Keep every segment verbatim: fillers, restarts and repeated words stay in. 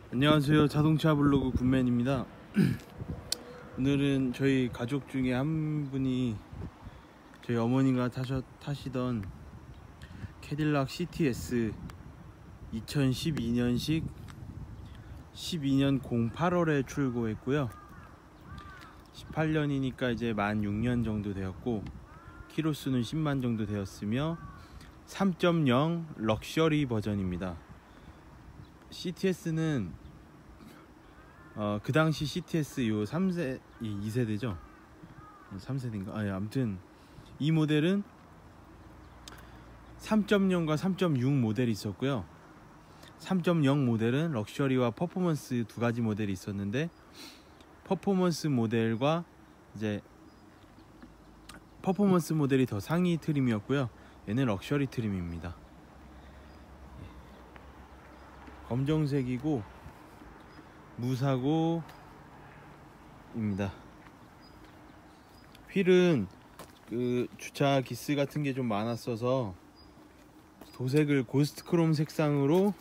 안녕하세요. 자동차 블로그 굿맨입니다. 오늘은 저희 가족 중에 한 분이 저희 어머니가 타셔, 타시던 캐딜락 씨티에스 이천십이 년식 십이 년 공팔월에 출고했고요. 십팔 년이니까 이제 만 육 년 정도 되었고, 키로수는 십만 정도 되었으며 삼 점 영 럭셔리 버전입니다. 씨티에스는 어, 그 당시 씨티에스 요 삼 세, 이 세대죠. 삼 세대인가? 아니, 아무튼 이 모델은 삼 점 영과 삼 점 육 모델이 있었고요. 삼 점 영 모델은 럭셔리와 퍼포먼스 두 가지 모델이 있었는데, 퍼포먼스 모델과 이제 퍼포먼스 모델이 더 상위 트림이었고요. 얘는 럭셔리 트림입니다. 검정색이고 무사고입니다. 휠은 그 주차 기스 같은 게 좀 많았어서 도색을 고스트 크롬 색상으로,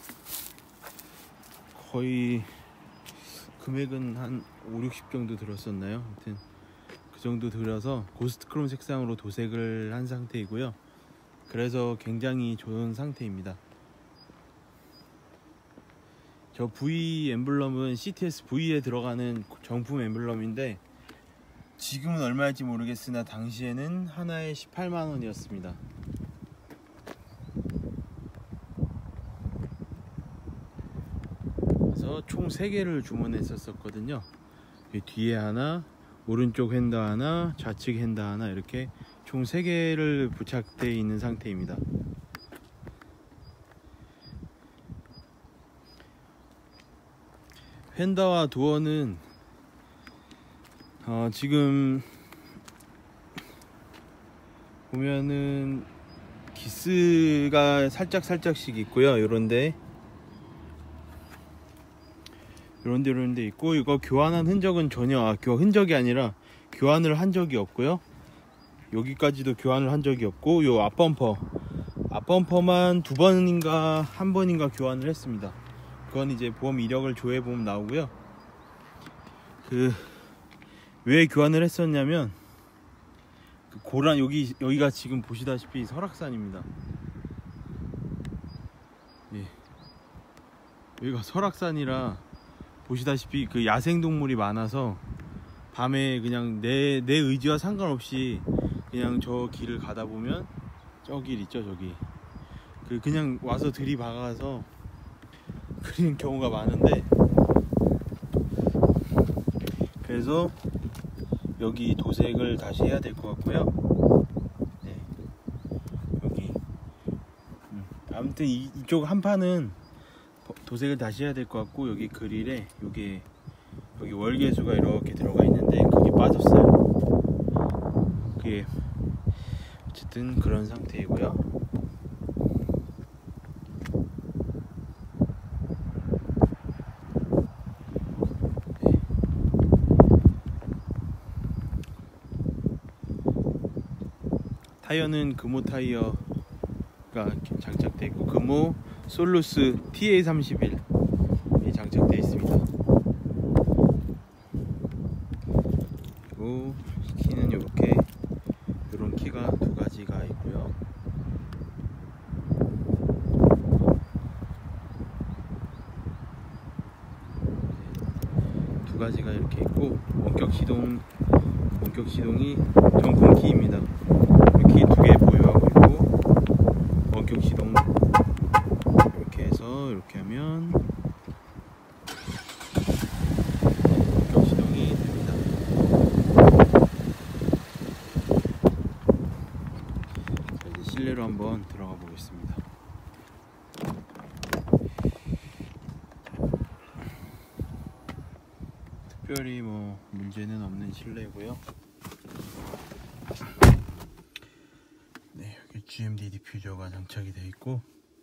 거의 금액은 한 오, 육십 정도 들었었나요? 아무튼 그 정도 들어서 고스트 크롬 색상으로 도색을 한 상태이고요. 그래서 굉장히 좋은 상태입니다. 저 V 엠블럼은 씨티에스 V에 들어가는 정품 엠블럼인데, 지금은 얼마일지 모르겠으나 당시에는 하나에 십팔만 원이었습니다. 그래서 총 세 개를 주문했었거든요. 뒤에 하나, 오른쪽 핸더 하나, 좌측 핸더 하나, 이렇게 총 세 개를 부착되어 있는 상태입니다. 핸더와 도어는 어, 지금 보면은 기스가 살짝 살짝씩 있고요. 요런데 요런데 요런데 있고, 이거 교환한 흔적은 전혀 아, 교 흔적이 아니라 교환을 한 적이 없고요. 여기까지도 교환을 한 적이 없고, 요 앞범퍼 앞범퍼만 두 번인가 한 번인가 교환을 했습니다. 그건 이제 보험 이력을 조회 보면 나오고요. 그 왜 교환을 했었냐면, 그 고란 여기 여기가 지금 보시다시피 설악산입니다. 예. 여기가 설악산이라 보시다시피 그 야생동물이 많아서 밤에 그냥 내, 내 의지와 상관없이 그냥 저 길을 가다 보면, 저 길 있죠, 저기 그 그냥 와서 들이박아서 그런 경우가 많은데, 그래서 여기 도색을 다시 해야 될 것 같고요. 네. 여기 음. 아무튼 이, 이쪽 한 판은 도색을 다시 해야 될 것 같고, 여기 그릴에 여기 여기 월계수가 이렇게 들어가 있는데 그게 빠졌어요. 그게 어쨌든 그런 상태이고요. 타이어는 금호 타이어가 장착되어 있고, 금호 솔루스 티에이 삼십일이 장착되어 있습니다. 그리고 키는 이렇게 이런 키가 두 가지가 있고요. 두 가지가 이렇게 있고, 원격 시동 원격 시동이 정품 키입니다. 키 두 개 보유하고 있고, 원격 시동 이렇게 해서 이렇게 하면 원격 시동이 됩니다. 자, 이제 실내로 한번 들어가 보겠습니다. 특별히 뭐 문제는 없는 실내고요. 네, 여기 지엠디 디퓨저가 장착이 되어 있고,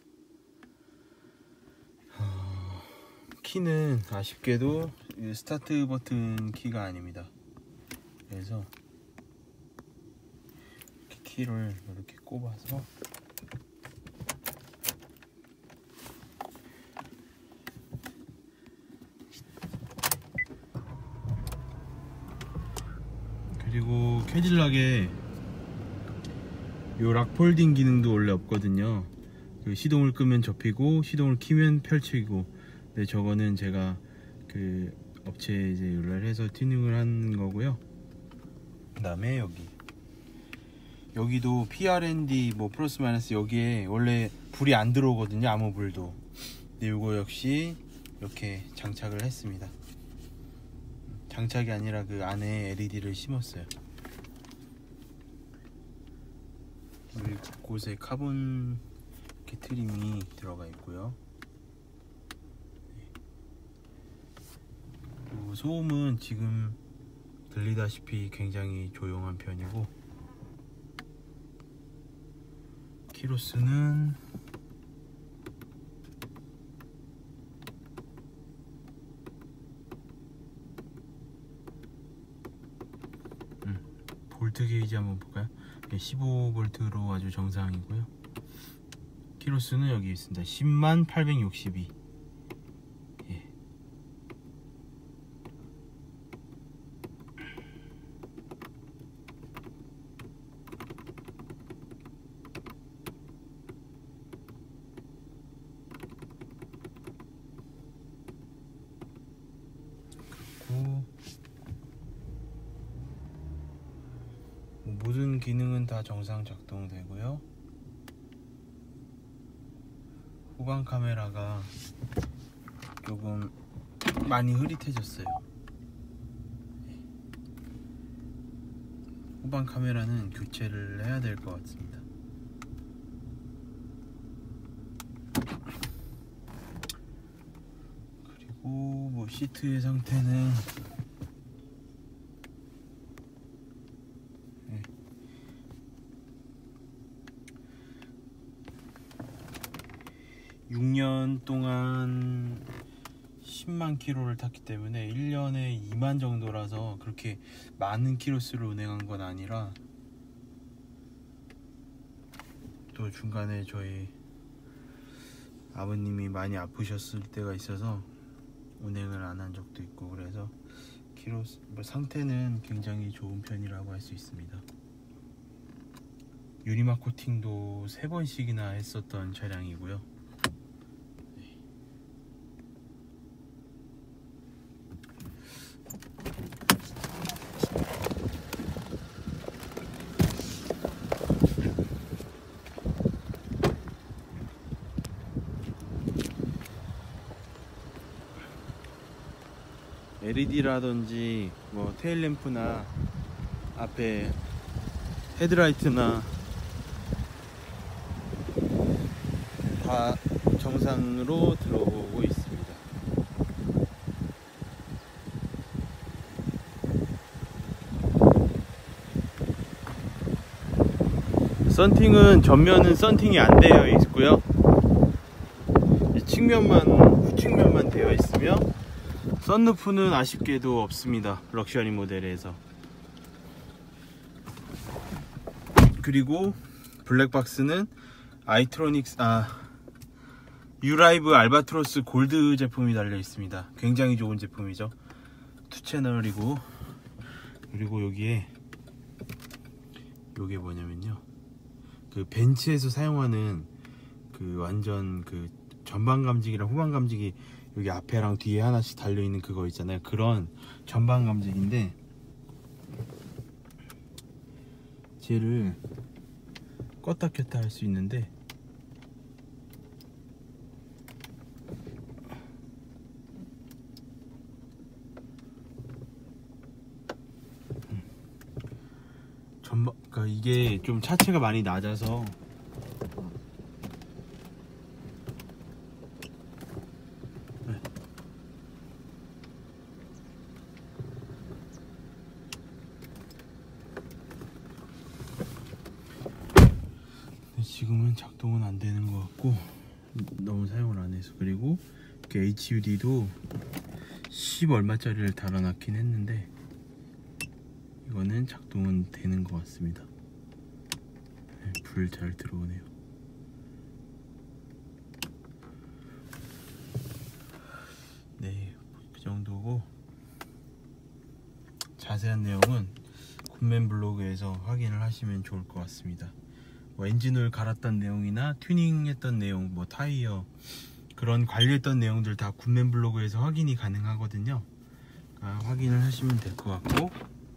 어, 키는 아쉽게도 스타트 버튼 키가 아닙니다. 그래서 이렇게 키를 이렇게 꼽아서 그리고 캐딜락에 요 락폴딩 기능도 원래 없거든요. 그 시동을 끄면 접히고 시동을 키면 펼치고. 근데 저거는 제가 그 업체에 이제 연락을 해서 튜닝을 한 거고요. 그 다음에 여기 여기도 피알엔디 뭐 플러스 마이너스 여기에 원래 불이 안 들어오거든요, 아무 불도. 근데 요거 역시 이렇게 장착을 했습니다. 장착이 아니라 그 안에 엘이디를 심었어요. 여기 곳곳에 카본 이렇게 트림이 들어가 있고요. 그리고 소음은 지금 들리다시피 굉장히 조용한 편이고, 키로수는 음, 볼트 게이지 한번 볼까요? 십오 볼트로 아주 정상이고요. 키로수는 여기 있습니다. 십만 팔백육십이. 예. 그리고 모든 기능은 다 정상 작동되고요. 후방 카메라가 조금 많이 흐릿해졌어요. 후방 카메라는 교체를 해야 될 것 같습니다. 그리고 뭐 시트의 상태는 네. 육 년 동안 십만 킬로를 탔기 때문에 일 년에 이만 정도라서 그렇게 많은 키로수를 운행한 건 아니라, 또 중간에 저희 아버님이 많이 아프셨을 때가 있어서 운행을 안 한 적도 있고, 그래서 키로수 뭐 상태는 굉장히 좋은 편이라고 할 수 있습니다. 유리막 코팅도 세 번씩이나 했었던 차량이고요. 엘이디라든지 뭐 테일램프나 앞에 헤드라이트나 다 정상으로 들어오고 있습니다. 썬팅은 전면은 썬팅이 안 되어 있고요. 측면만 후측면만 되어 있으며, 썬루프는 아쉽게도 없습니다, 럭셔리 모델에서. 그리고 블랙박스는 아이트로닉스 아 유라이브 알바트로스 골드 제품이 달려 있습니다. 굉장히 좋은 제품이죠. 투 채널이고, 그리고 여기에 요게 뭐냐면요, 그 벤츠에서 사용하는 그 완전 그 전방 감지기랑 후방 감지기 여기 앞에랑 뒤에 하나씩 달려있는 그거 있잖아요. 그런 전방 감지기인데, 쟤를 껐다 켰다 할 수 있는데, 전방, 그러니까 이게 좀 차체가 많이 낮아서 지금은 작동은 안 되는 것 같고, 너무 사용을 안 해서. 그리고 에이치유디도 십 얼마짜리를 달아놨긴 했는데, 이거는 작동은 되는 것 같습니다. 네, 불 잘 들어오네요. 네, 그 정도고, 자세한 내용은 굿맨 블로그에서 확인을 하시면 좋을 것 같습니다. 뭐 엔진오일 갈았던 내용이나 튜닝했던 내용, 뭐 타이어 그런 관리했던 내용들 다 굿맨 블로그에서 확인이 가능하거든요. 그러니까 확인을 하시면 될 것 같고,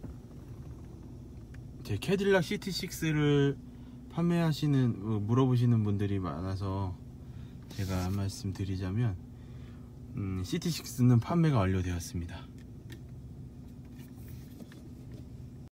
제 캐딜락 씨티식스를 판매하시는 어, 물어보시는 분들이 많아서 제가 말씀드리자면 음, 씨티식스는 판매가 완료되었습니다.